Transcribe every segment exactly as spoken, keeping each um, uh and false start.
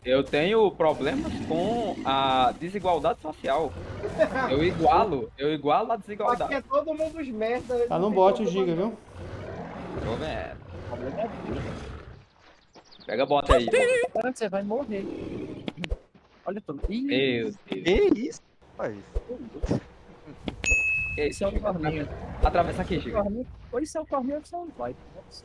eu tenho problemas com a desigualdade social. Eu igualo, eu igualo a Aqui desigualdade. é todo mundo os merda. Tá no bot o Giga, viu? Tô vendo. O problema é dele. Pega a bota aí. Cara, você vai morrer. Olha tudo. Ih, Meu Deus. Que isso, rapaz? Que esse isso, é o Giga? corninho. Atravessa aqui, Giga. Ou isso é o corninho ou isso é um Viper.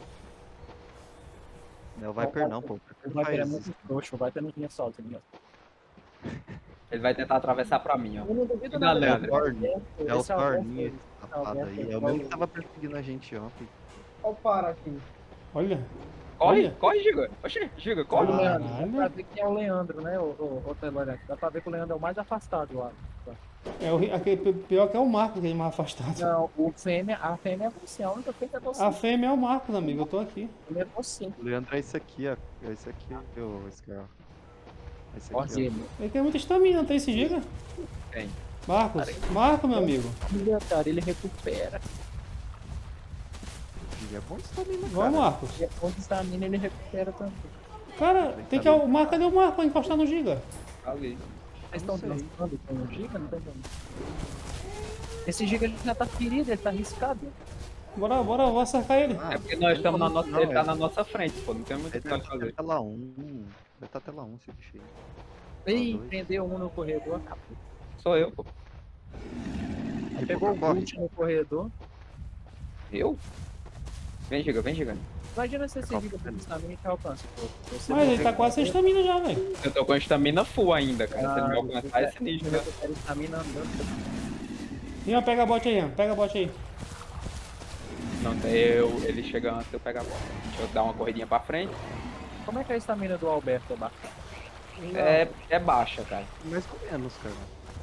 É o Viper não, pô. O Não Viper é faz muito isso. frouxo, o Viper não tinha sozinho. ó. Ele vai tentar atravessar pra mim, ó. Eu não duvido Cuidado, nada. Leandro. É o Thorninho, é o Esse Alberto Thorninho, aí. esse safado aí. É o mesmo que tava perseguindo a gente ontem. Olha o para aqui. Olha. Corre, Olha. corre, Giga. Oxi, Giga, corre. Olha o Leandro, Caralho. dá pra ver quem é o Leandro, né, o, o, o Telorante? Dá pra ver que o Leandro é o mais afastado lá. É o, aquele, pior que é o Marcos, que é mais afastado. Não, o fêmea, a fêmea é você, a única fêmea é você. A fêmea é o Marcos, amigo. Eu tô aqui. Ele é você. O Leandro é esse aqui, ó. É esse aqui, ô, esse cara. Esse Ó, aqui, gêmeo. Ele tem muita estamina, não tem esse Giga? Tem. Marcos. Marcos, meu amigo. Olha, cara, ele recupera. ó. É bom isso também, né, Vamos, cara? Marcos. E onde está a mina, ele recupera também. Cara, tem que... O Marcos, cadê o Marcos pra encostar no Giga? Ali. Vocês estão sei. dançando com o Giga? Não tô entendendo. Esse Giga ele já tá ferido, ele tá arriscado. Bora, bora, vou acercar ele. Ah, É porque nós estamos na nossa. não, Ele tá é- na nossa frente, pô. Não tem muito o Ele que tá nós fazer. tela um. Ele tá tela um, esse bicho aí. Ei, dois. prendeu um no corredor, acabou. Sou eu, pô. Aí pegou o corre. Gucci no corredor. Eu? Vem, Giga, vem, Giga. Imagina se esse Giga tem estamina que alcança, pô. Você Mas ele morreu tá com quase sem ele. estamina já, velho. Eu tô com a estamina full ainda, cara. Se ele me Ah, alcançar, é sinistro, né? eu quero estamina andando. Ian, pega a bot aí, Ian. Pega a bot aí. Não, eu, ele chega antes de eu pegar a bola. Deixa eu dar uma corridinha pra frente. Como é que é a estamina do Alberto, Baca? É, é baixa, cara. Mais ou menos, cara.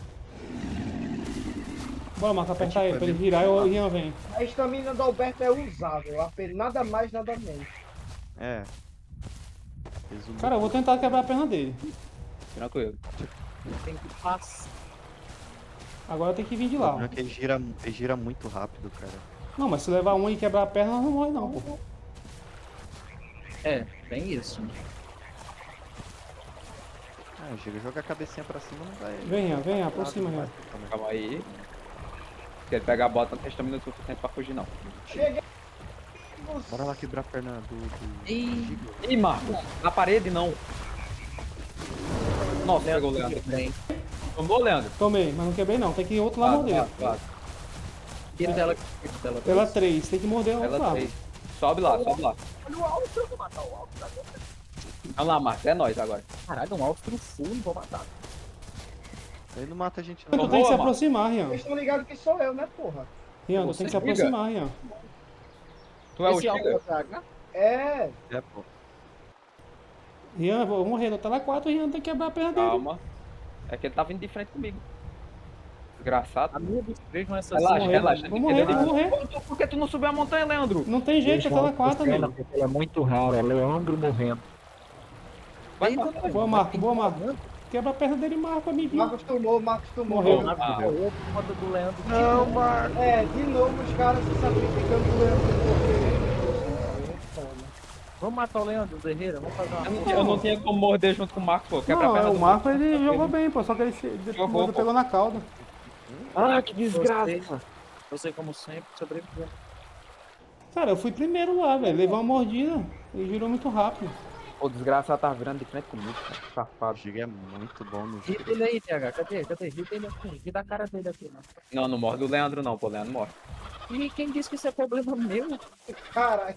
Bora, Marcos, apertar É ele tipo, pra é ele virar e o Ian vem. A estamina do Alberto é usável. apenas- Nada mais, nada menos. É. Resumo. Cara, eu vou tentar quebrar a perna dele. Tranquilo. Tem que passar. Agora tem que vir de O lá. problema é que ele gira, ele gira muito rápido, cara. Não, mas se levar um e quebrar a perna, nós não morre não, pô. É, tem isso. Ah, chega, joga a cabecinha pra cima, não vai. Vem, Ian, vem, aproxima, Ian. Calma aí. Se ele pegar a bota, não tem estamina suficiente pra fugir, não. Cheguei. Bora lá quebrar a perna do. do... Ih, Ih, Marcos, na parede não. Nossa, pegou o Leandro. bem. Tomou, Leandro? Tomei, mas não quebrei não. Tem que ir outro lado Claro, morder. claro, claro. Tira dela, tira dela. Pela três, tem que morder o outro Ela lado. fez. Sobe lá, sobe lá. Olha o Austro, eu vou matar o Austro. Vamos lá, Marcos, é nóis agora. Caralho, um Austro full, não vou matar. Ele não mata a gente, Tu não. Tomou, tem que se mano. aproximar, Ian. Vocês estão ligados que sou eu, né, porra? Ian, tu Você tem que se liga? aproximar, Ian. Tu é o Esse Austro Giga? é H? É. É, pô. Ian, vou morrer no tela quatro, Ian tem que quebrar a perna dele. Calma. É que ele tá vindo de frente comigo. Desgraçado. Amigo, vejam essas Relaxa, morrer, relaxa. vou morrer, vou morrer. Por- Por que tu não subiu a montanha, Leandro? Não tem jeito, é tela quatro, amigo. Ele é muito raro, é Leandro morrendo. Vai, Eita, Marcos. Boa, Marco, boa, Marco. Quebra a perna dele, Marco, amiguinho. Marcos tomou, Marcos tomou. Morreu. Morreu. Ah, Morreu por conta do Leandro. Não, Marco. É, de novo os caras se sacrificando por Leandro. Vamos matar o Leandro, o Guerreiro, vamos fazer uma eu, não, eu não tinha como morder junto com o Marcos, pô. Quebra a Não, perna é, o do Marco ele jogou bem, pô. Só que ele se- Jogou, depois pô. pegou na cauda. Ah, que Você, você como sempre, sobreviveu. Cara, eu fui primeiro lá, velho. Levou uma mordida e girou muito rápido. O desgraçado tá virando de frente comigo, cara. O Safado. Giga é muito bom no Rita jogo. ele aí, T H, cadê? Cadê? Rita ele aqui, rita a cara dele aqui, né? Não, não morre do Leandro, não, pô. O Leandro morre. E quem disse que isso é problema meu? Caralho.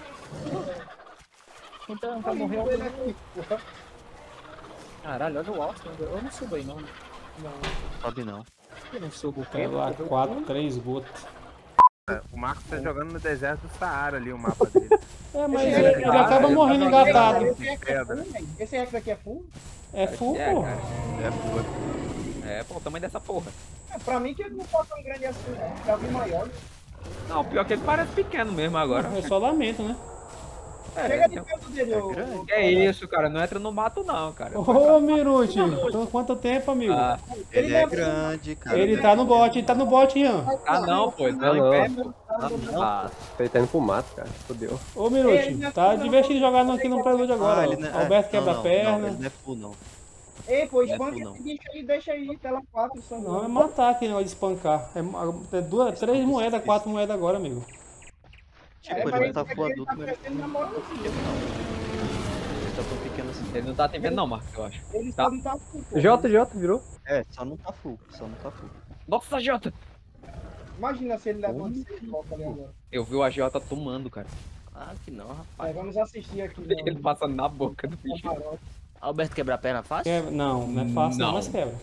Então, vai morrer Ele alguém. aqui, porra. Caralho, olha o Austin, eu não subo aí não. Sobe não. Eu não subo o quê? Tela quatro, três gotas. O Marcos tá jogando no deserto do Saara ali, o mapa dele. É, mas Esse ele, é- ele acaba morrendo engatado. Esse aqui é full, velho. Esse hack daqui é full? É full, É, pô. cara. É, pô. É, pô, o tamanho dessa porra. É, pra mim que ele não pode tão grande assim, né? Já vi maior. Não, pior que ele parece pequeno mesmo agora. É só lamento, né? Chega de perto dele, ô. ô- Que é isso, cara? Não entra no mato, não, cara. Ô, Miruti, então, quanto tempo, amigo? Ah, Ele é é grande, cara. Ele tá no bot, ele tá no bot, Ian. ah, não, pô. Não, Não, em não. pé, pô. Ah, Ele tá indo pro mato, cara. Fodeu. Ô, Miruti, tá divertido jogar no- aqui no Prelude agora. Ah, ó. ele não é- Alberto é, quebra não, a não, Não, perna. ele não é full, não. Ei, pô, Não é espanca full, não. esse bicho aí, deixa aí, tela quatro, só Não, é matar aqui, negócio de espancar. É, é duas, três moedas, quatro moedas agora, amigo. Tipo, É, ele mas não tá ele full tá adulto, mas ele crescendo na moral, assim. tá tão pequeno assim. ele não tá te vendo, não, Marcos, eu acho. Ele Tá. só não tá full, pô. J, J, virou? É, só não tá full, só não tá full. Nossa, Jota! Imagina se ele levanta e se coloca ali agora. Eu vi o A J tomando, cara. Ah, que não, É, rapaz. vamos assistir aqui. Ele passando na boca do bicho. Camarote. Alberto quebrar a perna fácil? Quebra, não, não é fácil, não, Não. mas quebra.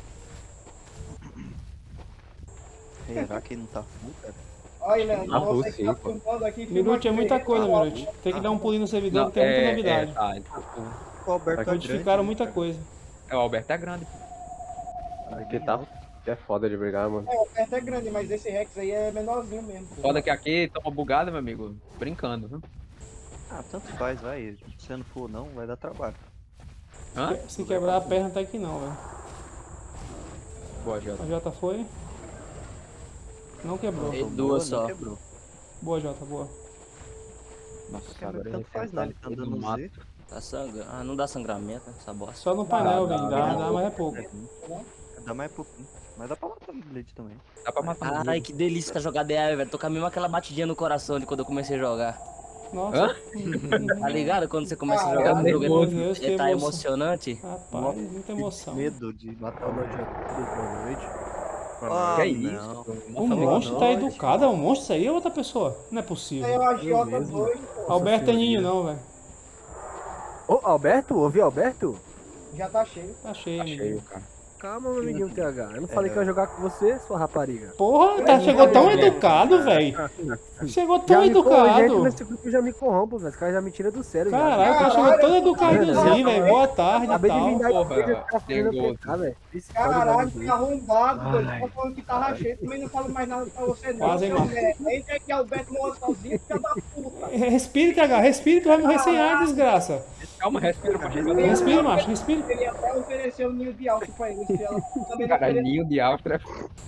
Será que ele não tá full, cara? Olha, Leandro, Ah, você sim, que tá pô. filmando aqui. filma Miruti é aqui, muita aí, coisa, tá Miruti. Tem que dar um pulinho no servidor, Não, que tem muita é, novidade. é, tá, ele tá com- O Alberto é grande. Modificaram muita cara. coisa. É, o Alberto é grande. Aqui tá. É foda de brigar, mano. É, o perto é grande, mas esse Rex aí é menorzinho mesmo. pô. Foda que aqui toma bugada, meu amigo. Brincando, viu? Ah, tanto faz, vai. Se não for não, vai dar trabalho. Hã? Se quebrar a perna até que não, velho. Boa, Jota. A Jota foi. Não quebrou. E Tomou, duas não só. Quebrou. Boa, Jota, boa. Nossa, Quebra, agora tanto ele faz não, ele tá no andando mato. Z. Tá sangrando. Ah, não dá sangramento, né, essa bosta. Só no painel, dá, velho. dá, Dá, dá. dá, mas é pouco. Dá mais pouquinho. Mas dá pra matar no Blade também. Dá pra matar um Ai, que delícia que a jogada é, velho. Tô com a mesma aquela batidinha no coração de quando eu comecei a jogar. Nossa. Hã? Tá ligado? Quando você começa a Ah, jogar meu o jogo, é Meu muito- Deus, que ele tá emoção. emocionante. Rapaz, muita emoção. Medo de matar o Blade. Boa noite. Ah, Que é não. isso? O monstro tá educado, é um monstro isso aí é outra pessoa? Não é Aí possível. eu acho Jota dois, pô. Alberto é ninho não, velho. Ô, Alberto? Ouviu, Alberto? Já tá cheio. Tá cheio, Tá amigo. cheio, cara. Calma, meu amiguinho T H. Eu não falei que eu ia jogar com você, sua rapariga. Porra, tá, chegou tão educado, velho. Chegou Já tão me corrompo, gente, educado. nesse grupo já me corrompo, velho. Esse cara já me tira do sério. já. Caralho, o cara chegou todo educadozinho, velho. Boa tarde e Acabei de vir tal. dar Porra, de ficar fazendo Dengoso. P K, velho. Esse cara Caralho, já que arrombado, doido. Tá falando que tava cheio. Também não falo mais nada pra você, não. Quase, seu mano. merda. Entra aqui, Alberto morre sozinho, filha da puta. Respire, cagar, respire, tu vai morrer sem ar, desgraça. Calma, respira, pô. Respire, macho, respire. Ele até ofereceu o ninho de alto pra ele. se ela também não Caralho, ofereceu. ninho de Áustria.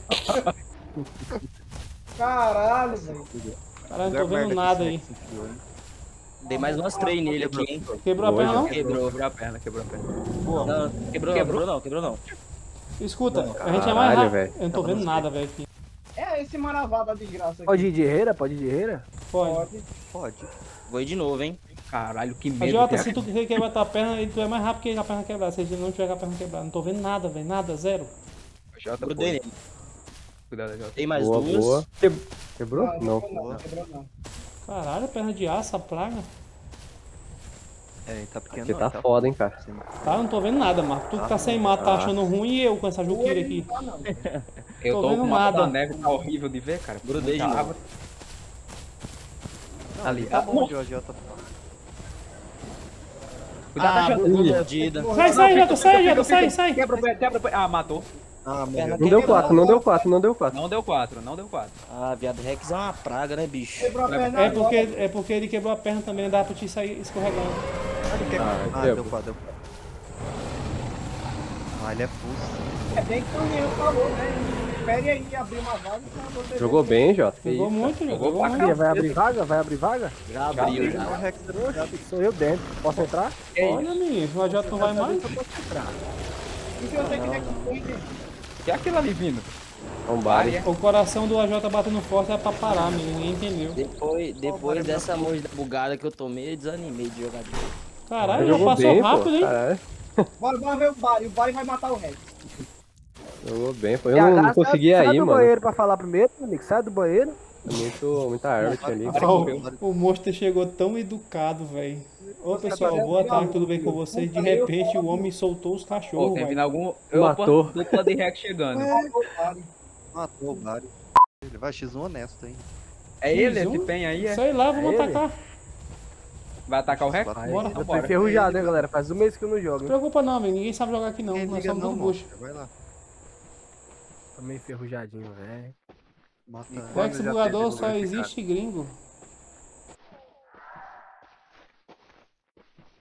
Caralho, velho. Caralho, não tô vendo nada aí. Dei mais umas três nele aqui, hein. Quebrou a perna não? Quebrou. Quebrou a perna, quebrou a perna. Boa. Não, quebrou, não, quebrou não, quebrou não. Escuta, a gente é mais Caralho, rápido. velho. Eu não tô vendo nada, velho, aqui. É esse maravá da desgraça aqui. Pode ir de herreira? Pode ir de herreira? Pode. Pode. Pode. Vou ir de novo, hein. Caralho, que A medo. Jota, que se tu quiser quebrar tua perna, tu é mais rápido que a perna quebrada. Se ele não tiver com a perna quebrada, não tô vendo nada, velho. Nada, zero. Jota, Grudei nele. Cuidado, Jota. Tem mais Boa, duas. boa. Que- Quebrou? Não, Não. não, não, quebrou não. Caralho, perna de aço, a praga. É, ele tá pequeno. Você não, tá tá foda, hein, cara. Tá, eu não tô vendo nada, Marco. Tu que tá sem mato, tá achando ruim e eu com essa juqueira aqui. Ah, não. Eu Tô tô, vendo com uma nada. da neve, tá horrível de ver, cara. Grudei de Muita novo. árvore. Ali, Tá ah, bom, nossa, Jorge, tá cuidado, Ah, Jota. mordida. Sai, sai, Jota, sai, Jota, sai, sai. Quebra o pé, quebra o pé. Ah, matou. Ah, Perna Não deu quebrada. quatro, não deu quatro, não deu quatro. Não deu quatro, não deu quatro. Ah, viado Rex é uma praga, né, bicho? Quebrou a perna É porque, agora. é porque ele quebrou a perna também, não dá pra te sair escorregando. Ah, Ah, deu. deu quatro, deu quatro. Ah, ele é full. É bem que o Nino falou, né? Espere aí abrir uma vaga pra você ver. Jogou bem, Jota. Que Jogou isso, muito, Jota, Jogou jogou pra muito. Ih, vai abrir vaga? Vai abrir vaga? Já abriu, O já. Rex tá ligado. Sou eu dentro. Posso entrar? Olha, menino, o Jota não vai mais. Eu posso entrar. E se você quiser que põe, gente? Que é aquilo ali vindo? É um bar. Área. O coração do A J batendo forte é pra parar, menino, ninguém entendeu. Depois, depois dessa mordida bugada que eu tomei, eu desanimei de jogar de novo. Caralho, já Jogou passou bem, rápido, pô. hein? Caralho. Bora, bora ver o Barry. O Barry vai matar o Rex. Jogou bem, pô. Eu não, não consegui sai aí, do mano. banheiro pra falar primeiro, meu amigo. Sai do banheiro. É muito, muita árvore ali. O, o monstro chegou tão educado, velho. Ô pessoal, boa tarde, tudo bem com vocês? De repente o homem soltou os Pô, cachorros, tem vindo velho. algum. Matou. Opa, dupla de hack chegando. Matou o Barry. Matou o Barry. Ele vai X um honesto, hein? É ele, Mais um? esse pen aí? É? Sei lá, vamos É ele? atacar. Vai atacar o hack? Vai. Bora. Eu tô Vambora. enferrujado, né, galera? Faz um mês que eu não jogo. Não hein? preocupa não, amigo. Ninguém sabe jogar aqui não. Ninguém Nós liga somos não, tudo mano. bucho. Vai lá. Tô meio enferrujadinho, velho. Mata. Rex Já Bugador teve só lugar existe gringo.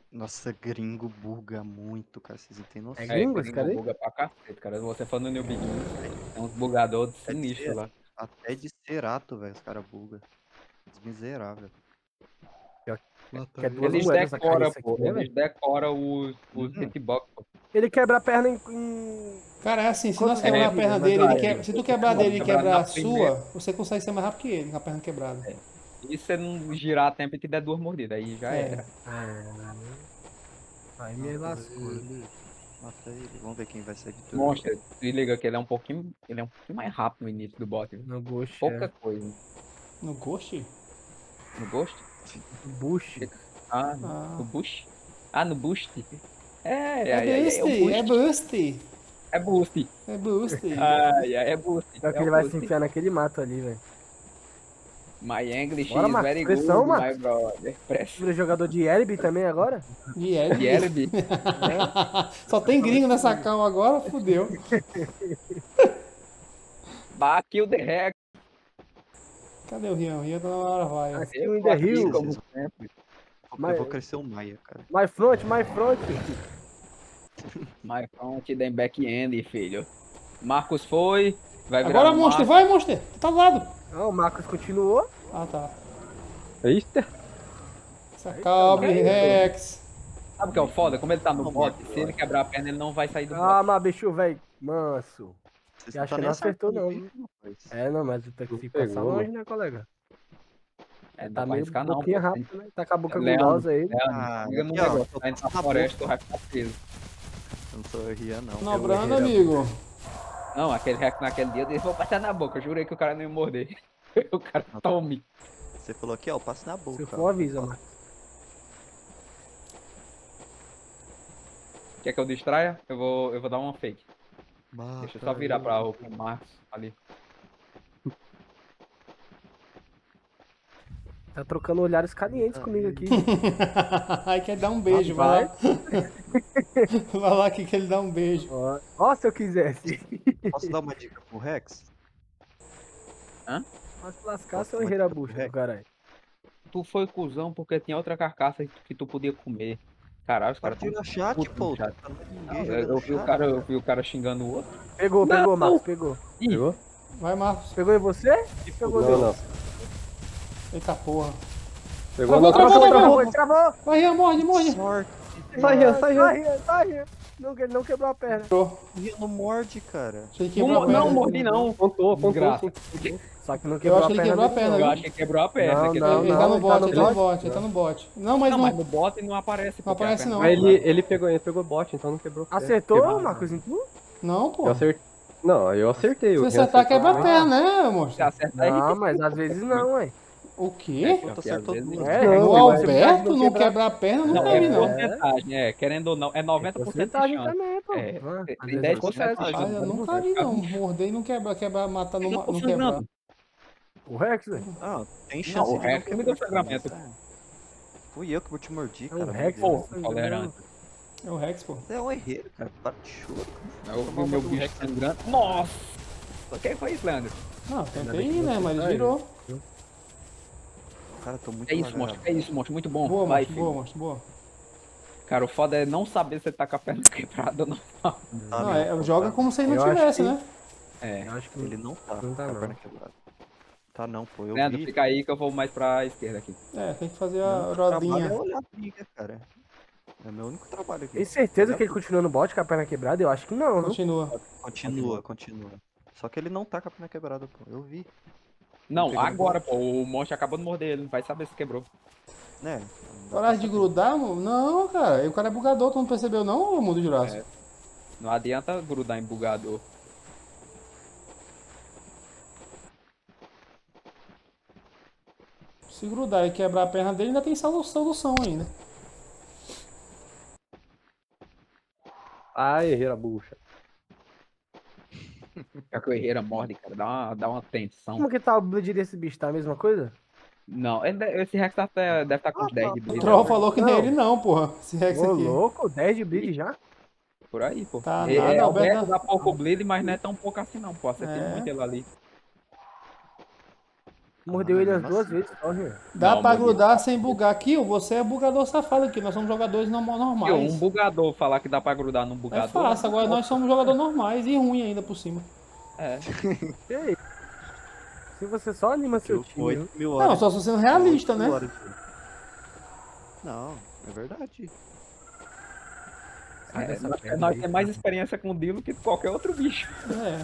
Nossa, gringo buga muito, cara. Vocês não têm noção. É gringo esse gringo cara aí? buga pra cacete, cara. Você falando no New Beginning, tem uns bugadores Até de sinistros ser- lá. Até de Cerato, velho, os caras bugam. Miserável. Que é duas Eles moedas essa decoram, carniça pô. aqui, né, Eles velho? decoram os, os Uhum. hitbox, pô. Ele quebra a perna em... em... Cara, é assim, se Quantos nós quebrar a é, perna mas dele, vai, ele que- se tu quebrar dele e quebrar quebrar na a primeira. sua, você consegue ser mais rápido que ele, com a perna quebrada. E se você não girar a tempo e te der duas mordidas, aí já É. era. Ah, aí me lascou. Ele. Mata ele. Vamos ver quem vai ser vitorioso. Mostra, se liga que ele é um pouquinho. Ele é um pouquinho mais rápido no início do bot. viu? No Ghost, Pouca é. coisa. No Ghost? No Ghost? Bush. Ah, no, Ah. no Bush? Ah, no Boost? É, é, É é, é, Boost, o é Boost. Boost. É Boost. É Boost. Ai, ai, é Boost. Pior que É ele o vai se Boost. enfiar naquele mato ali, velho. My English Bora, is Marcos, very pressão, good, Marcos. my brother. Press. Vira jogador de Elb também agora? De Elb. Yelby. Só tem gringo nessa cal agora, fudeu. Bah, kill the hack. Cadê o Rian? O Rian tá na hora, vai. ó. Aqui in the hill. Como sempre. Eu vou crescer o Maia, cara. My front, my front. My front, then back end, filho. Marcos foi. Vai virar Agora, um Monster, Marcos. vai, Monster. Tu tá do lado. Ah, o Marcos continuou. Ah, tá. Eita. Se acalme, Rex. Sabe o que é o foda? Como ele tá no Não, bot, Marcos, se ele quebrar a perna, ele não vai sair do Ah, bot. mas bicho, velho. Manso. Vocês Eu acho tá que nem não acertou, acertando não. bem, rapaz. É, não, mas tem que Não se passar pegou, longe, né, colega? É, não dá Tá pra meio arriscar não. boquinha pô. rápida, né? Tá com a boca Leandro, gulosa aí. Leandro, Ah, liga no aqui, ó, negócio. tô Tá indo pra passando a floresta, tu boca. vai ficar preso. Eu não sou Rian, não. Nobrando, Eu errei. amigo. Não, aquele hack naquele dia, eles vão passar na boca. Eu jurei que o cara não ia morder. O cara tome. Você falou aqui, ó, passe na boca. Se ó. for, avisa, mano. Quer que eu distraia? Eu vou, eu vou dar uma fake. Mata Deixa eu só virar ele. pra o pro Marcos ali. Tá trocando olhares calientes comigo aqui. Ai, quer dar um beijo, vai lá. Vai lá que quer ele dar um beijo. Ó, ó, se eu quisesse. Posso dar uma dica pro Rex? Mas se lascar, Nossa, seu mas Herreira tá bucha, correto. caralho. Tu foi cuzão porque tinha outra carcaça que tu, que tu podia comer. Caralho, os Para caras de tão ir no chat, puto no pô. chat. Tá Não, ninguém eu, jogando eu no vi o chat. cara, eu vi o cara xingando o outro. Pegou, Não. pegou, Marcos, pegou. Ih, Pegou? Vai, Marcos. Pegou em você? Pegou Não, nele. não. Eita porra. Pegou Travou, na travou, outra. travou. Travou, ele travou. Vai, Rian, morde, morde. Sorte. Sai, Rian, sai, Rian. Sai, Rian, sai, Rian. Não, ele não quebrou a perna. O Rian não morde, cara. Achei que não, quebrou a perna. não mordi não. Contou, contou. Desgraça. sim. Só que não Eu quebrou acho a que ele perna. quebrou a dele, perna, Eu viu? acho que quebrou a perna. Não, que não, Ele tá no ele bot, tá no ele tá no bot. bot, ele tá no bot. Não, mas Não, não. mas no bot não aparece. porque a aparece perna não. tá Mas ele, quebrada. ele pegou, ele pegou bot, então não quebrou. não. É, Acertou, quebrou. Marcos, em tu? Não, pô. Eu acertei. Não, eu acertei. Se o você Rian acertar, acertou quebra a também. perna, né, Se monstro? acertar aí. Não, mas às vezes não, ué. O quê? Tu Porque acertou às vezes- duas. É, O Rex, Alberto você não quebrar- quebrar a perna, Não, nunca é vi, não. porcentagem, é. Querendo ou não, é noventa por cento de Porcentagem chance. também, pô. É, Ah, tem às vezes dez é por cento de porcentagem. chance. Ah, eu nunca vi, não. Morder e não quebrar, quebrar, matar, não, Eu não tô quebrar. sangrando. O Rex, velho. Ah, tem Não, chance o de Rex não me deu quebrar, sangramento. mas, é. Fui eu que te mordi, É o cara. Rex, meu Deus. Pô, tolerante. É o Rex, pô. Você é um herreiro, cara. Para de choro. Eu vi o meu bicho sangrando. Nossa! Quem foi isso, Leandro? Não, tentei ir, né, mas ele virou. Cara, tô muito É isso, lagado. monstro. É isso, monstro. Muito bom. Boa, Vai, monstro, filho. boa, monstro, boa. Cara, o foda é não saber se você tá com a perna quebrada ou não. Tá, Não, meu, é, joga como se ele Eu não acho tivesse, que- né? É. Eu acho que Ele não tá. Não tá, com a não. perna quebrada. Tá não, pô. Eu Leandro, vi. fica aí que eu vou mais pra esquerda aqui. É, tem que fazer a Meu trabalho é rodinha. olhar a briga, cara. É meu único trabalho aqui. Tem certeza que ele continua no bot com a perna quebrada? Eu acho que não, viu? Continua. Continua, continua. Só que ele não tá com a perna quebrada, pô. Eu vi. Não, pegou no agora, pô. O monstro acabou de morder ele. Não vai saber se quebrou. Né? Coragem de grudar, mano? Não, cara. O cara é bugador, tu não percebeu não, Mundo Jurássico? É. Não adianta grudar em bugador. Se grudar e quebrar a perna dele, ainda tem solu- solução ainda. Ai, herreira bucha. A correira morde, cara. Dá uma, dá uma tensão. Como que tá o bleed desse bicho? Tá a mesma coisa? Não, ele de- esse Rex tá até- deve estar com uns dez de O bleed. Troll falou que não é Não. ele não, porra. Esse Rex Ô, aqui. louco, dez de bleed já? Por aí, pô. Tá é, nada, é, o Alberto. Rex dá pouco bleed, mas não é tão pouco assim não, pô. Acertei É. muito ele ali. Mordeu ele as mesmo duas assim. vezes só, Rian. Dá Não, pra mano. grudar sem bugar. Kill, você é bugador safado aqui. Nós somos jogadores norma- Tio, normais. um bugador falar que dá pra grudar num É bugador. fácil, agora nós somos jogadores normais e ruim ainda por cima. É. E aí? Se você só anima seu time, oito viu? mil Não, horas. só tô sendo realista, oito mil né? horas de- Não, é verdade. Sai É, dessa nós, pedra nós aí, temos mais experiência com o Dilo que qualquer outro bicho. É.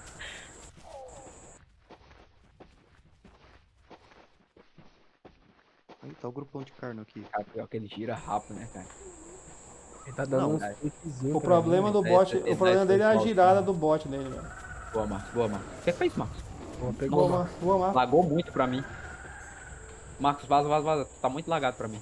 Aí tá o grupão de carne aqui. Cara, pior que ele gira rápido, né, cara? Ele tá dando Não, uns é. cliquezinhos O pra problema mim, do né? bot, Esse- o problema esse dele é a volta, girada né? do bot dele, velho. Boa, Marcos, boa, Marcos. O que fez, Marcos? Pô, pegou, Boa, mano. Mar- boa, Marco. Lagou muito pra mim. Marcos, vaza, vaza, vaza. Tá muito lagado pra mim.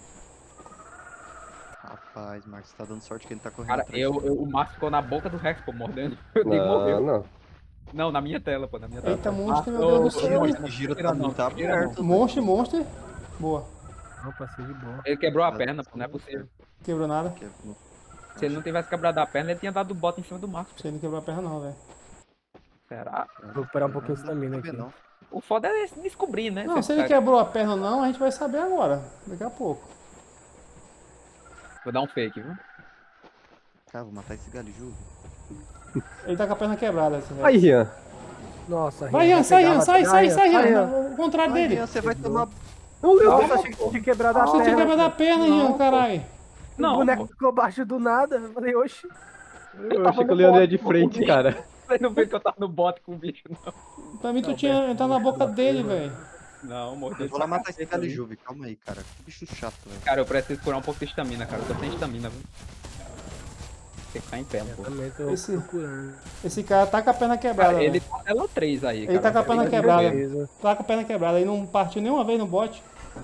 Rapaz, Marcos, tá dando sorte que ele tá correndo Cara, atrás. eu, eu- o Marcos ficou na boca do Rex, pô, mordendo. Eu nem Não, morreu. não. Não, na minha tela, pô, na minha tela. Eita, monstro, meu Marcos, Deus do ô, céu. monstro, não Gira tira tá não, muito tira não. aberto. Monster, monster. Boa. Não, passei de boa. Ele quebrou a perna, pô, não é possível. Quebrou nada. Que é- não- Se ele não tivesse quebrado a perna, ele tinha dado o bota em cima do Marcos. Você não quebrou a perna não, velho. Será? Vou recuperar um pouquinho de não dá pra estamina saber, aqui. não. O foda é esse descobrir, né? Não, Você se ele tá- quebrou a perna ou não, a gente vai saber agora. Daqui a pouco. Vou dar um fake, viu? Cara, vou matar esse galho, juro. Ele tá com a perna quebrada. Esse velho. Aí, Rian. Nossa, Vai, Rian, Ian, sai, pegar, Ian, vai sai, pegar, sai, Rian, sai, vai, Ian. O contrário Ai, dele. Rian, você vai tomar... Não, eu Calma, achei que tinha quebrado a Você tinha perna. quebrado a perna, Não, Ian, pô. caralho. O Não, boneco ficou baixo do nada. Eu falei, oxi. Eu achei que o Leandro ia de frente, cara. Você não viu que eu tava no bot com o bicho, não. Pra mim tu tinha entrado na boca dele, velho. Não, mordi Eu vou lá matar esse galho, Juve. Calma aí, cara. Que bicho chato, velho. Cara, eu preciso curar um pouco de estamina, cara. Eu tô sem estamina, viu? Tem que ficar em pé, um Eu pouco. também tô Esse- procurando. Esse cara tá com a perna quebrada, Cara, ele velho. tá ela três aí, Ele tá cara. com a perna Ele- quebrada. Beleza. Tá com a perna quebrada. Ele não partiu nenhuma vez no bot.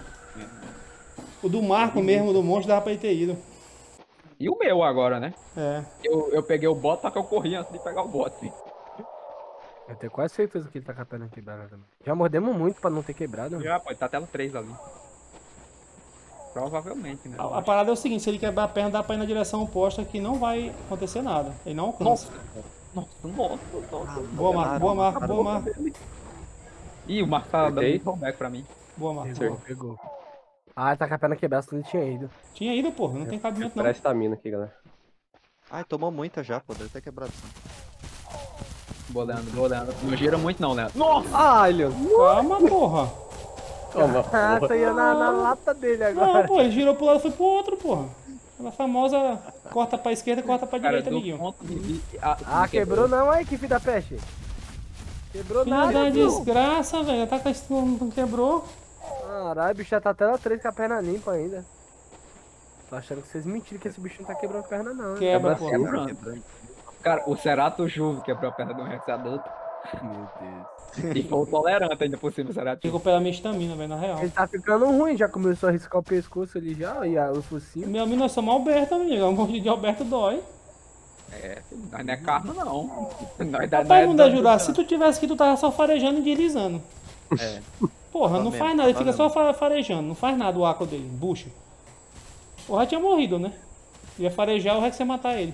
O do Marco mesmo, do monstro, dava pra ele ter ido. E o meu agora, né? É. Eu, eu peguei o bot, só que eu corri antes de pegar o bot, filho. Eu tenho quase certeza que ele tá com a perna quebrada também. Já mordemos muito pra não ter quebrado. né? Já, pô, tá tela três ali. Provavelmente, né? A, a parada é o seguinte, se ele quebrar a perna, dá pra ir na direção oposta que não vai acontecer nada. Ele não alcança. Nossa, nossa, nossa. Boa, Marco, boa, Marco, boa, Marco. Ih, o Marco tá dando Acertei. um rollback pra mim. Boa, Marco. Pegou, pegou. Ah, tá com a perna quebrada, senão ele tinha ido. Tinha ido, porra. Não tem cabimento não. Parece estamina aqui, galera. Ai, tomou muita já, pô. Deve ter quebrado. Boa, Leandro, boa, Leandro. Não gira muito não, Leandro. Ai, Leandro. Calma, porra. Toma. Ah, tá ia na, na lata dele agora. Não, pô, ele girou pro lado e foi pro outro, porra. Aquela famosa corta pra esquerda e corta pra Cara, direita, do amiguinho. ponto de vista... Ah, Ah, quebrou não, aí, que filho da peste. Quebrou Filha nada, da pô. desgraça, velho. Tá com a não não quebrou. Caralho, o bicho já tá até lá três com a perna limpa ainda. Tô achando que vocês mentiram que esse bicho não tá quebrando perna não. hein? Quebra, Quebra pô. Quebrando. Quebrando. Cara, o Cerato Juve quebrou a perna do Rex adulto. Meu Deus. E foi o tolerante ainda por cima, o Cerato Juve. Recuperar minha estamina, velho, na real. Ele tá ficando ruim, já começou a riscar o pescoço ali já, e a, o focinho. Meu amigo, nós somos Alberto, amigo. A morte de Alberto dói. É, nós não é carno, não. Nós dá, Pra nós é pergunta, dano, Jurá, não. se tu tivesse aqui, tu tava só farejando e deslizando. É. Porra, Tá não mesmo, faz nada, ele tá fica mesmo. só fa- farejando, não faz nada o arco dele, bucha. O Rex tinha morrido, né? Ia farejar, o Rex ia matar ele.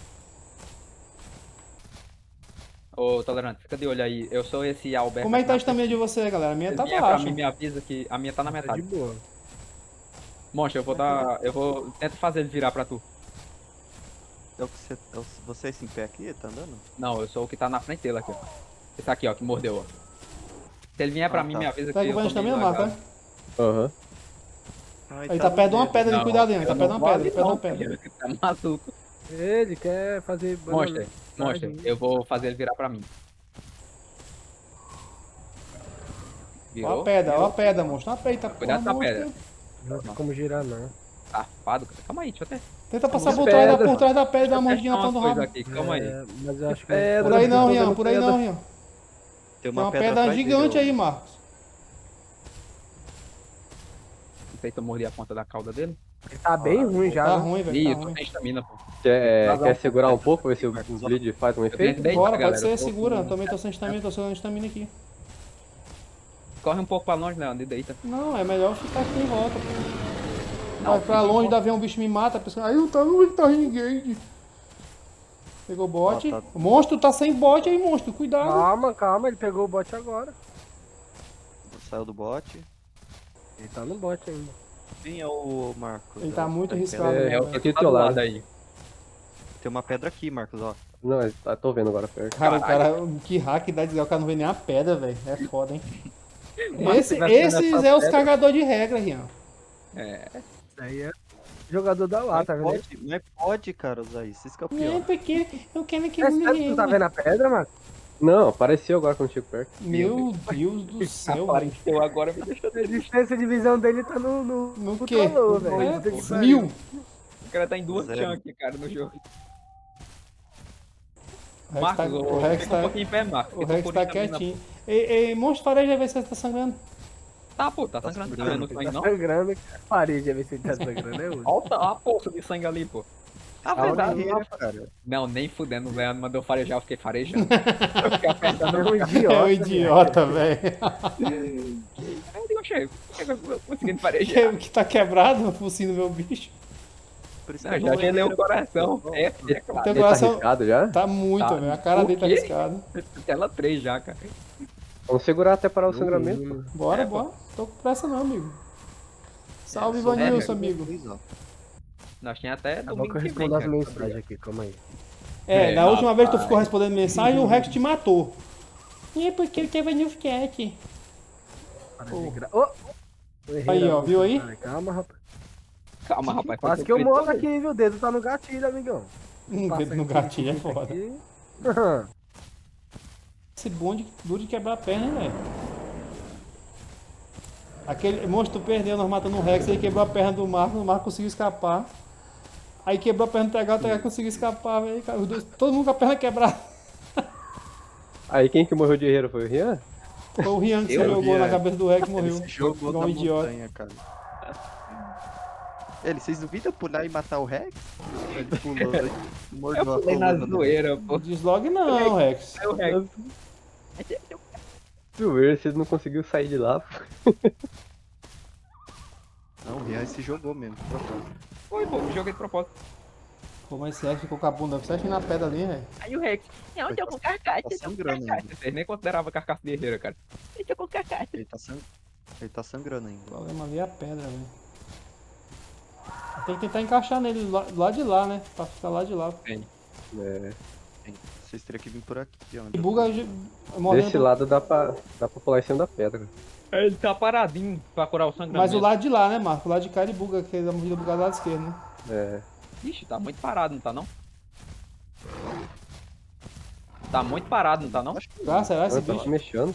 Ô, tolerante, fica de olho aí. Eu sou esse Alberto. Como é que tá a na estamina de você, galera? A minha Se tá vier pra baixa. mim, me avisa que a minha tá na Tá de metade. boa. Monstro, eu vou dar. Eu vou. Tenta fazer ele virar pra tu. É o que você, é o- você é esse em pé aqui? Tá andando? Não, eu sou o que tá na frente dele aqui, ó. Esse aqui, ó, que mordeu, ó. Se ele vier pra Ah, mim, tá. me avisa Tá que eu acompanhando tô a meio estamina, Marco, lagado. é? Aham. Ai, Ele tá perto de uma pedra ali, Não, cuidado, Ian. Ele tá eu perto de não uma vou pedra, ali perto de uma não, pedra. filho, Tá maluco. Ele quer fazer... Mostra, mostra. Vai, Eu vou fazer ele virar pra mim. Ó Virou? a pedra, ó Virou. a pedra, monstro. Ó a pedra, tá Cuidado porra, com a pedra. monstro. Não tem como girar, não. Safado, cara. Calma aí, deixa eu até. Tenta passar Muita por trás, da- pedra. por trás da pedra e dar uma Deixa eu mordidinha na testar ponta do umas rabo. coisas aqui, calma aí. É, mas eu acho que... Pedra. Por aí não, Tô Ian, vendo por aí pedra. não, Ian. Tem Tem uma, uma pedra pedra atrás gigante dele, aí, ó. Marcos. Não sei se eu mordi a ponta da cauda dele. Ele tá bem ruim já, Tá né? ruim, velho, Ih, tá eu tô ruim. sem estamina, pô. Quer, Vazar um quer pouco, segurar um né? pouco, ver se o bleed faz um Eu tenho efeito? que deitar, Bora, galera. pode ser, Eu tô segura. com- Eu também tô sem estamina, tô segurando estamina aqui. Corre um pouco pra longe, Leandro, e deita. Não, é melhor ficar aqui em volta. Não, Vai pra fica em longe, volta. da avião, o bicho me mata. A pessoa, aí não tá, não tá ninguém. Pegou bot. Ó, tá- O monstro tá sem bot aí, monstro. Cuidado. Calma, calma, ele pegou o bote agora. saiu do bot. Ele tá no bot ainda. Quem é o Marcos? Ele tá muito em arriscado, pedra? né? É o velho? que tá do lado aí. Tem uma pedra aqui, Marcos, ó. Não, eu tá- tô vendo agora perto. Cara, o cara, que hack dá desgraça, o cara não vê nem a pedra, velho. É foda, hein? Mas Esse, se tivesse vendo esses essa é os pedra- cagadores de regra, Rian. É. Isso aí é jogador da Mas lata, tá vendo? pode, mas pode, cara, usar isso. Isso que é o É pior. porque eu quero que É ele sério que tu tá vendo a pedra, mano? Não, apareceu agora quando chego perto. Meu Deus do céu, velho. Apareceu agora, me deixou. A distância de visão dele tá no... No, No no quê? controlor, velho. É, Puta que pô, pariu. mil. O cara tá em duas Zero. chunks, cara, no jogo. O Rex Marcos, tá, o o Rex fica um tá, pouquinho em pé, Marcos. o que teu Rex tá coringa também na- quietinho. Ei, ei, monstro fareja, ver se ele tá sangrando. Tá, pô, tá sangrando. Tá vendo o sangue, Tá não? sangrando. Parede, a ver se ele tá sangrando, é outro. Olha a poça de sangue ali, pô. Tá Ah, verdade, guerreiro, não. cara. Não, nem fudendo, o Leandro mandou farejar, eu fiquei farejando. Eu fiquei apertando É o um cara. idiota. É um idiota, velho. Eu digo, cheio, eu conseguindo farejar. Que, que tá quebrado o focinho do meu bicho. Por isso Não, que já eu gelei o coração. É, é claro. Teu Ele tá coração arriscado já? tá muito, Tá. velho. A cara O dele tá quê? arriscada. Tela três já, cara. Vamos segurar até parar o sangramento. Bora, É, pô. bora. Tô com pressa não, amigo. Salve, É, sou Ivanilson, velho. amigo. Nós tinha até Tá bom domingo que eu que vem, respondo as cara. mensagens aqui, calma aí. É, É, na última vez que tu rapaz. ficou respondendo mensagem, o Rex te matou. E é porque ele teve no cat. Para Pô. de gra... Ô! Aí, ó, viu aí? Calma, rapaz. Calma, rapaz. Quase que eu morro aqui, viu? O dedo tá no gatilho, amigão. Um Passa dedo no aqui, gatilho é aqui, foda. aqui. Esse bonde duro de quebrar a perna, hein, velho. Aquele monstro perdeu, nós matando o Rex, ele quebrou a perna do Marco, o Marco conseguiu escapar. Aí quebrou a perna do T H, o T H conseguiu escapar, velho. Cara, os dois- todo mundo com a perna quebrada. Aí quem que morreu de guerreiro foi o Rian? Foi o Rian que se Eu jogou vi, na é. cabeça do Rex e morreu. Ele se jogou Igual da um idiota. montanha, cara. Ele, vocês duvidam pular e matar o Rex? Ele pulou, ele mordeu Eu a pulei na coluna dele. zoeira, pô. Deslog não, Rex. É o Rex. Viu, ver se ele não conseguiu sair de lá. pô. Não, o Rian se jogou mesmo. de propósito. Foi, pô, joguei de propósito. Pô, mas esse Rex ficou com a bunda certinho na pedra ali, velho. Aí o Rex, não, eu tô com carcaça, Tá eu tô com sangrando carcaça. ainda. Vocês nem consideravam carcaça de herreira, cara. Eu tô com carcaça. Ele tá, sang... ele tá sangrando O ainda. problema ali é a pedra, velho. Tem que tentar encaixar nele lá, lá de lá, né? Pra ficar lá de lá. É, Vocês teriam que vir por aqui, ó. E buga morrendo. desse lado dá pra, dá pra pular em cima da pedra. Ele tá paradinho pra curar o sangramento. Mas o lado de lá, né, Marco? O lado de cá ele buga, que ele dá movida bugada do lado esquerdo, né? É, Ixi, tá muito parado, não tá não? Tá muito parado, não tá não? Acho que Ah, será esse eu tô bicho? se mexendo.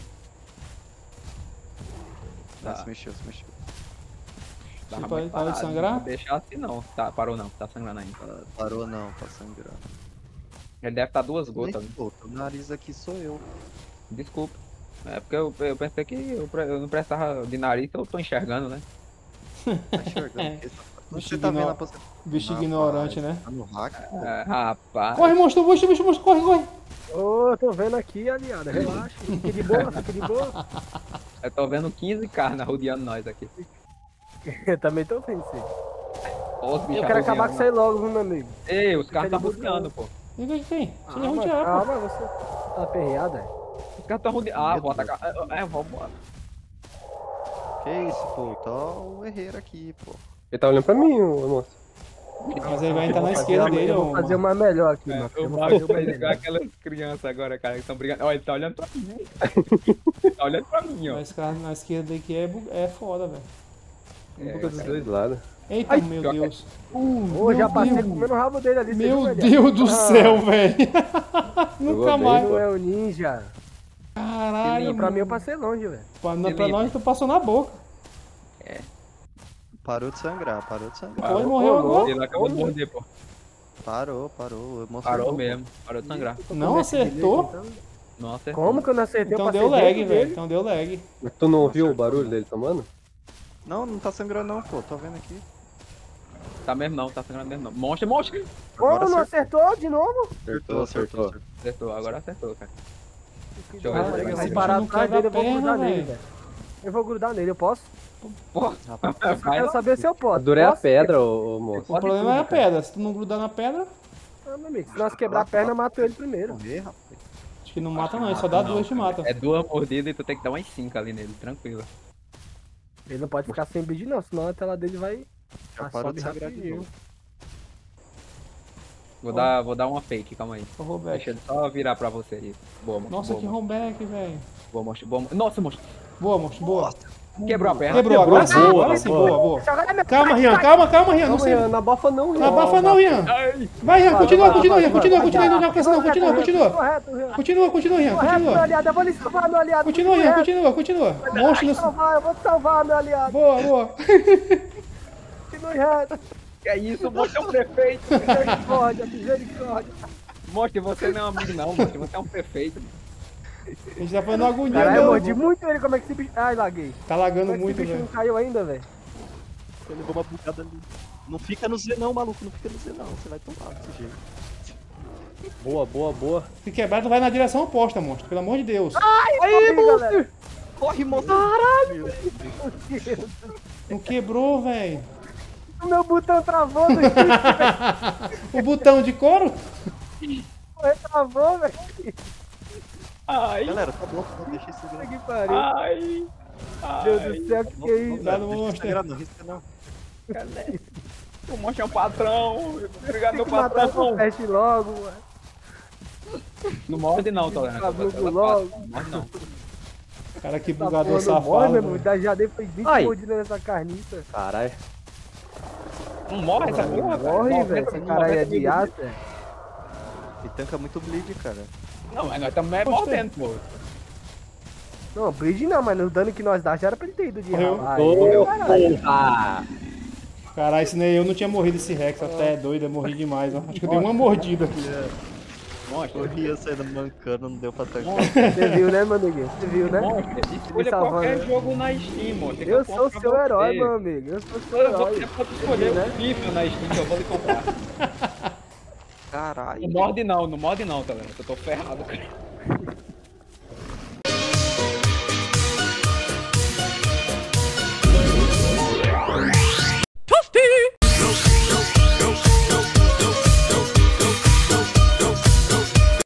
Tá, Tá. se mexeu, se mexeu. Tava Tipo, muito ele parou de parado, sangrar? Não vou deixar assim não. Tá, parou não, tá sangrando ainda. Ah, parou não, tá sangrando. Ele deve estar duas gotas. Mas, pô, o nariz aqui sou eu. Desculpa. É porque eu, eu pensei que eu, pre- eu não prestava de nariz, eu tô enxergando, né? Tá enxergando? É. Porque Bicho Você tá vendo igno- a posição? Bicho Rapaz, ignorante, né? Tá no hack, pô. É, rapaz. Corre, monstro, monstro, monstro, monstro, corre, corre. Ô, eu tô vendo aqui, aliada. Relaxa. Fique de boa, fique de boa. Eu tô vendo quinze caras rodeando nós aqui. Eu também tô vendo isso aí. Ó, os bichos Eu quero acabar com rodeando isso aí logo, viu, meu amigo? nós. Ei, os caras Fica tá de boa, rodeando, pô. E o que que tem? Ah, Você é mas rodeado, pô. calma, você tá aperreado, é? Os caras tão rodeando. Ah, vou atacar. É, é, vamos embora. Que isso, pô? Tá o herreiro aqui, pô. Ele tá olhando pra mim, ô moço. Mas ele vai entrar na Eu vou esquerda fazer uma- dele, Eu ô. vou fazer Marco. uma melhor aqui, É, mano. Eu o vou Marcos fazer uma fez igual melhor. aquelas crianças agora, cara, que estão brigando. Olha, ele tá olhando pra mim. Tá olhando pra mim, ó. Mas esse cara na esquerda aqui é, bu- é foda, velho. É, Buga dos cara. dois lados. Eita, Ai, meu pior que- Deus. Ô, já Meu passei Deus. comendo o rabo dele ali. você Meu viu, velho? Deus do Ah, céu, velho. Nunca Jogou bem, mais. Não é o ninja. Caralho, Pra mim eu mano. passei longe, velho. Pra, não, pra Ele- nós tu passou na boca. Parou de sangrar, parou de sangrar. Foi, Parou. morreu agora. Ele acabou de morder, pô. Parou, parou. emocionou, Parou pô. mesmo. Parou de sangrar. Não acertou? Então, Não acertou. como que eu não acertei? Então eu deu passei lag, dentro velho. dele. Então deu lag. Mas tu não ouviu o barulho dele tomando? Não, não tá sangrando não, pô. Tô vendo aqui. Tá mesmo não, tá sangrando mesmo não. Monstro, monstro! Como Agora não acertou de novo? Acertou, acertou. acertou. Acertou, agora acertou, cara. Deixa eu Ah, ver se esse vai Eu bicho vou conseguir. parar não atrás quebra dele, eu vou a perna, grudar nele, velho. velho. Eu vou grudar nele, eu posso? Porra, Rapaz, Eu vai quero lá. saber se eu A posso. dura é a Posso? pedra, ô, ô moço. O Pode problema tudo, é a cara. pedra. Se tu não grudar na pedra, Ah, meu amigo, se nós quebrar a perna, eu mato ele primeiro. morrer, rapaz. deixa Acho que não mata não, ele só dá duas e mata. É duas mordidas e tu tem que dar umas cinco ali nele, tranquilo. Ele não pode ficar sem build não, senão a tela dele vai... Já Ah, parou sobe de sagrar de rapidinho. novo. Vou dar, vou dar uma fake, calma aí. Ô, Roberto. Deixa ele só virar pra você aí. Boa, monstro. Nossa, boa, que monstro. rollback, velho. Boa, monstro. Boa, monstro. Nossa, monstro. Boa, monstro, boa. Quebrou a perna. Quebrou, agora sim, agora sim, boa, boa. Calma, Rian, calma, calma, Rian. Não Calma, sei. Rian, na bofa não, Rian. Não abafa não, Rian. Ai, Vai, Rian, Vai, continua, vai, continua, vai, Rian, vai, continua, vai, continua, vai, não já cansa não, continua, continua. Correto, Rian. Continua, continua, Rian, Correto, meu continua. aliado, eu vou lhe salvar, meu aliado. Continua, Rian, Correto. continua, continua. Monstro Eu vou no... salvar, eu vou te salvar, meu aliado. Boa, boa. Continue reto. que é isso, monstro é um prefeito. Misericórdia, misericórdia. Monstro, você não é um amigo não, monstro. Você é um prefeito. A gente tá fazendo agonia, Caralho, eu meu. mordi muito ele, como é que esse bicho... Ai, laguei. Tá Como lagando é que muito, esse bicho não velho. caiu ainda, velho? Você levou uma bugada ali. Não fica no Z não, maluco. Não fica no Z não. Você vai tomar desse jeito. Boa, boa, boa. Se quebrar, tu vai na direção oposta, monstro. Pelo amor de Deus. Aí, galera. Corre, monstro. Caralho, Não quebrou, velho. o meu botão travou no chute, velho. O botão de couro? Travou, velho. Ai, Galera, tá bom. Não deixa isso virar. Que pariu. ai. Meu Deus do céu, que que é isso? Cuidado, Não risca monstro. virar, não risca não. O monstro é um patrão. Obrigado, meu Tem que matar essa patrão. peste logo, mano. Não morde não, Tolerante. Cabelo logo. Não morde não. Cara, que Essa bugador porra não morre, safado. meu irmão. velho. Da já dei foi vinte Ai. mordidas nessa carniça. Caralho. Não morre essa porra, cara. Morre, noventa, velho. Essa cara aí é de noventa aço, é. E tanca muito bleed, cara. Não, mas nós estamos é mordendo, pô. Não, bleed não, mas no dano que nós dá já era pra ele ter ido de Morreu. ralo. Aí, caralho. Porra! Caralho, esse nem eu não tinha morrido esse Rex. Até é doido, eu morri demais. Ó. Acho que eu dei uma mordida. Monstro. Eu ria saindo mancando, não deu pra tancar. Você viu, né, meu neguinho? Você viu, né? Monstro, escolha salvando, qualquer né? jogo na Steam, monstro. Eu sou seu herói, meu amigo. Eu sou seu herói. Você pode escolher né? o FIFA na Steam que eu vou lhe comprar. Caralho. Não morde não, não morde não, tá vendo? Eu tô ferrado, cara.